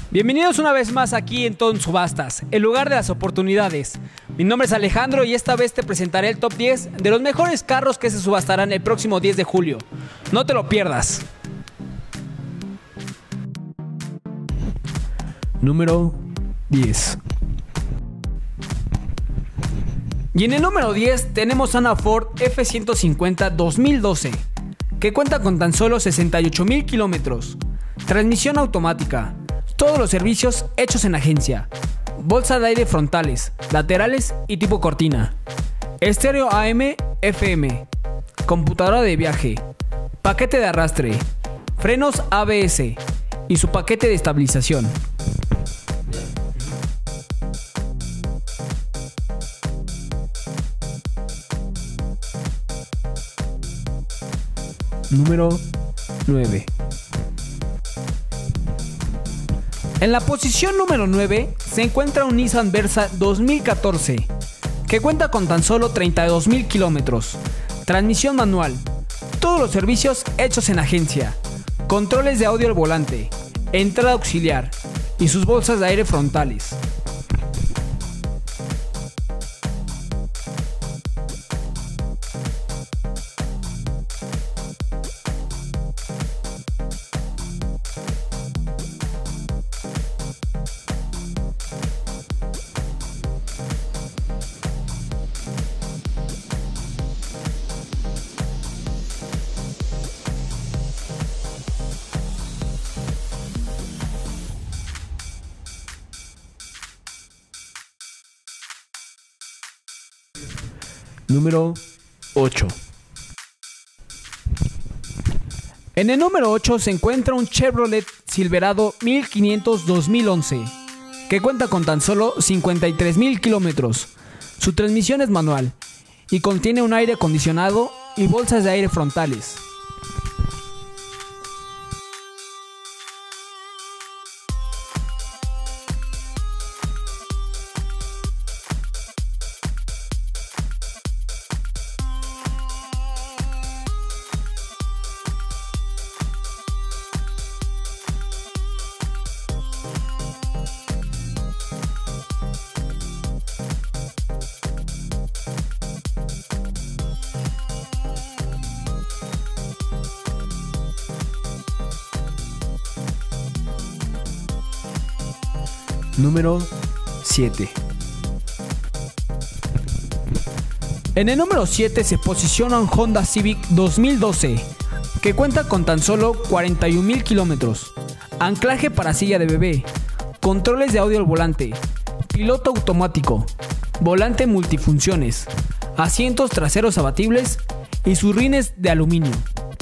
Bienvenidos una vez más aquí en Ton Subastas, el lugar de las oportunidades. Mi nombre es Alejandro y esta vez te presentaré el top 10 de los mejores carros que se subastarán el próximo 10 de julio. No te lo pierdas. Número 10. Y en el número 10 tenemos a una Ford F-150 2012, que cuenta con tan solo 68,000 kilómetros, transmisión automática, todos los servicios hechos en agencia, bolsa de aire frontales, laterales y tipo cortina, estéreo AM, FM, computadora de viaje, paquete de arrastre, frenos ABS y su paquete de estabilización. Número 9. En la posición número 9 se encuentra un Nissan Versa 2014 que cuenta con tan solo 32,000 kilómetros, transmisión manual, todos los servicios hechos en agencia, controles de audio al volante, entrada auxiliar y sus bolsas de aire frontales. Número 8. En el número 8 se encuentra un Chevrolet Silverado 1500 2011 que cuenta con tan solo 53,000 kilómetros. Su transmisión es manual y contiene un aire acondicionado y bolsas de aire frontales. Número 7. En el número 7 se posiciona un Honda Civic 2012 que cuenta con tan solo 41,000 kilómetros, anclaje para silla de bebé, controles de audio al volante, piloto automático, volante multifunciones, asientos traseros abatibles y sus rines de aluminio.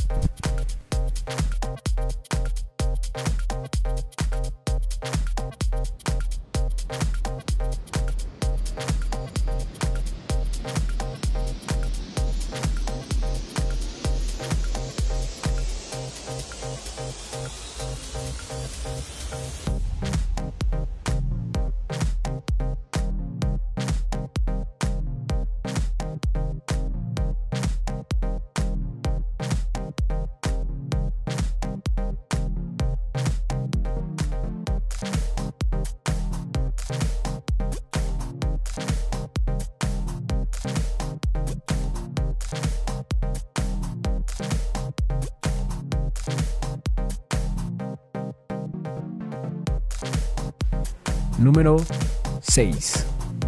Número 6.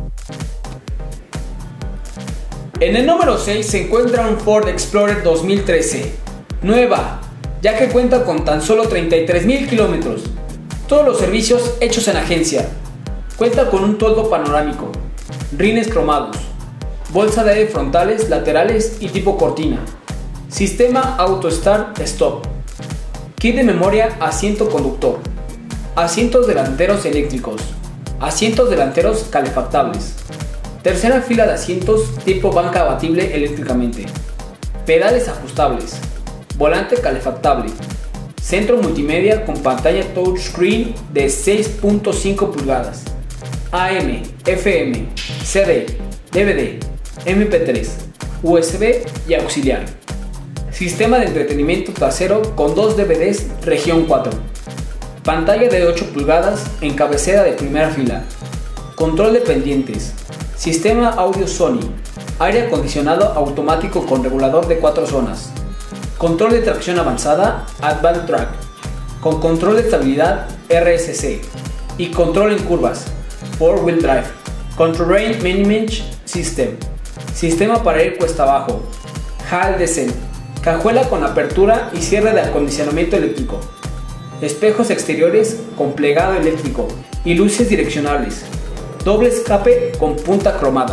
En el número 6 se encuentra un Ford Explorer 2013, nueva, ya que cuenta con tan solo 33,000 kilómetros, todos los servicios hechos en agencia, cuenta con un toldo panorámico, rines cromados, bolsa de aire frontales, laterales y tipo cortina, sistema Auto Start Stop, kit de memoria asiento conductor, asientos delanteros eléctricos, asientos delanteros calefactables, tercera fila de asientos tipo banca abatible eléctricamente, pedales ajustables, volante calefactable, centro multimedia con pantalla touchscreen de 6.5 pulgadas, AM, FM, CD, DVD, MP3, USB y auxiliar, sistema de entretenimiento trasero con 2 DVDs región 4. pantalla de 8 pulgadas en cabecera de primera fila, control de pendientes, sistema audio Sony, aire acondicionado automático con regulador de 4 zonas, control de tracción avanzada Advanced Track, con control de estabilidad RSC y control en curvas 4-Wheel Drive, con Terrain Management System, sistema para ir cuesta abajo, HAL Descent, cajuela con apertura y cierre de acondicionamiento eléctrico, espejos exteriores con plegado eléctrico y luces direccionales, doble escape con punta cromada.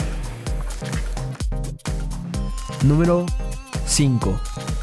Número 5.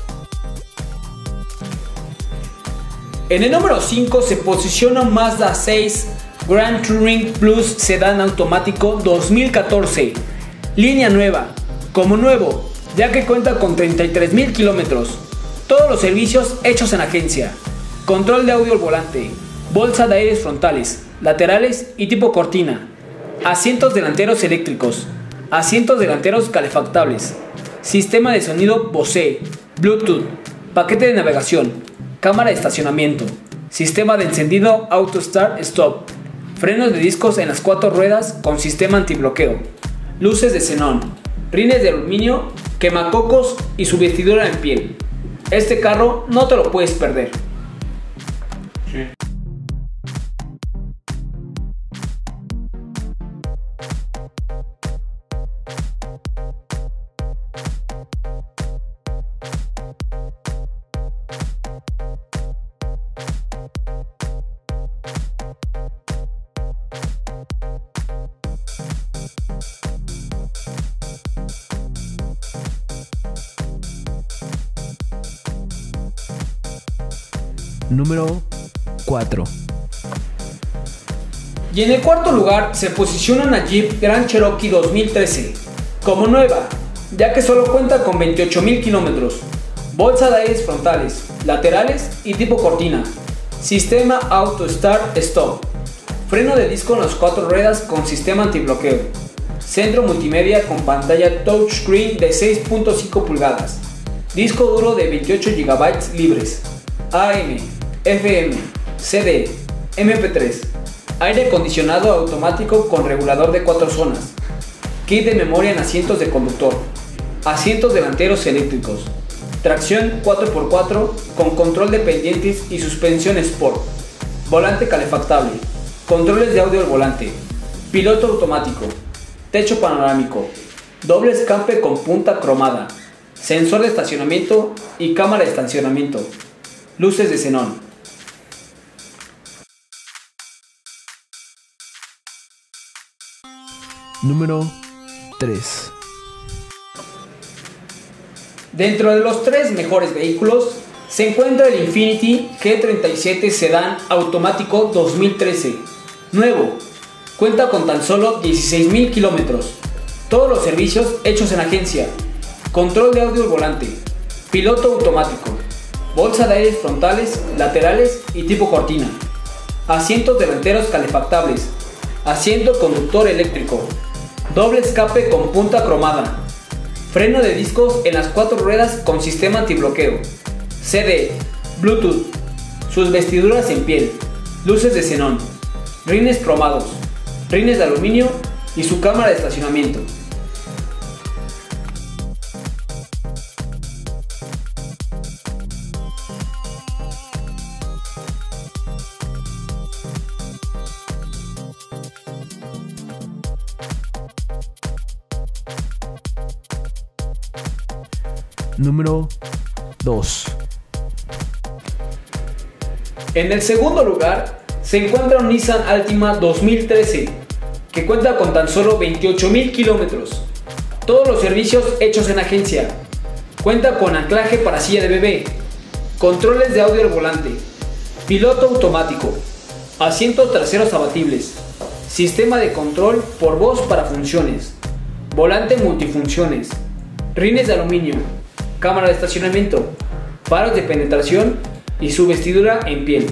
En el número 5 se posiciona Mazda 6 Grand Touring Plus Sedán Automático 2014, línea nueva, como nuevo, ya que cuenta con 33,000 kilómetros, todos los servicios hechos en agencia, control de audio al volante, bolsa de aires frontales, laterales y tipo cortina, asientos delanteros eléctricos, asientos delanteros calefactables, sistema de sonido Bose, Bluetooth, paquete de navegación, cámara de estacionamiento, sistema de encendido Auto Start Stop, frenos de discos en las 4 ruedas con sistema antibloqueo, luces de xenón, rines de aluminio, quemacocos y su vestidura en piel. Este carro no te lo puedes perder. Sí. Número 4. Y en el cuarto lugar se posiciona una Jeep Grand Cherokee 2013, como nueva, ya que solo cuenta con 28,000 kilómetros, bolsa de aires frontales, laterales y tipo cortina, sistema Auto Start Stop, freno de disco en las 4 ruedas con sistema antibloqueo, centro multimedia con pantalla touchscreen de 6.5 pulgadas, disco duro de 28 GB libres, AM, FM, CD, MP3, aire acondicionado automático con regulador de 4 zonas, kit de memoria en asientos de conductor, asientos delanteros eléctricos, tracción 4x4 con control de pendientes y suspensión Sport, volante calefactable, controles de audio al volante, piloto automático, techo panorámico, doble escape con punta cromada, sensor de estacionamiento y cámara de estacionamiento, luces de xenón. Número 3. Dentro de los 3 mejores vehículos se encuentra el Infiniti G37 Sedán Automático 2013, nuevo, cuenta con tan solo 16,000 kilómetros, todos los servicios hechos en agencia, control de audio al volante, piloto automático, bolsa de aires frontales, laterales y tipo cortina, asientos delanteros calefactables, asiento conductor eléctrico, doble escape con punta cromada, freno de discos en las 4 ruedas con sistema antibloqueo, CD, Bluetooth, sus vestiduras en piel, luces de xenón, rines cromados, rines de aluminio y su cámara de estacionamiento. Número 2. En el segundo lugar se encuentra un Nissan Altima 2013 que cuenta con tan solo 28,000 kilómetros, todos los servicios hechos en agencia, cuenta con anclaje para silla de bebé, controles de audio al volante, piloto automático, asientos traseros abatibles, sistema de control por voz para funciones, volante multifunciones, rines de aluminio, cámara de estacionamiento, faros de penetración y su vestidura en piel.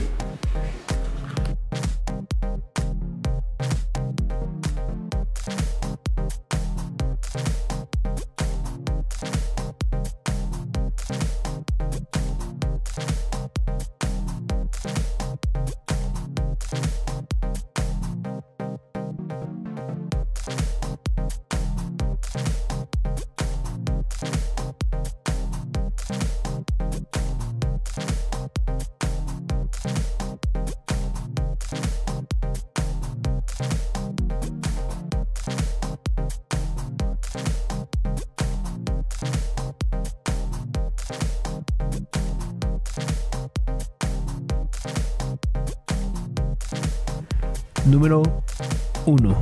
Número 1.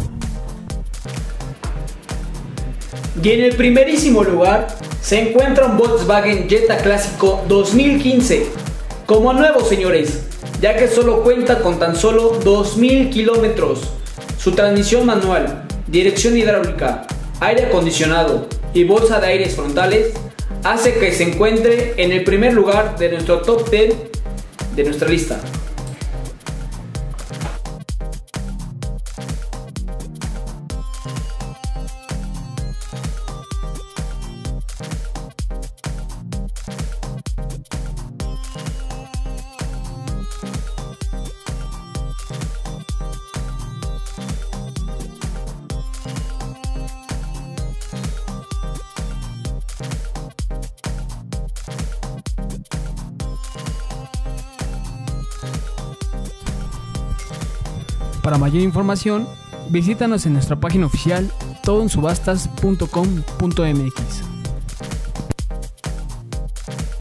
Y en el primerísimo lugar se encuentra un Volkswagen Jetta Clásico 2015, como nuevo, señores, ya que solo cuenta con tan solo 2000 kilómetros. Su transmisión manual, dirección hidráulica, aire acondicionado y bolsa de aires frontales hace que se encuentre en el primer lugar de nuestro top 10 de nuestra lista. Para mayor información, visítanos en nuestra página oficial todoensubastas.com.mx.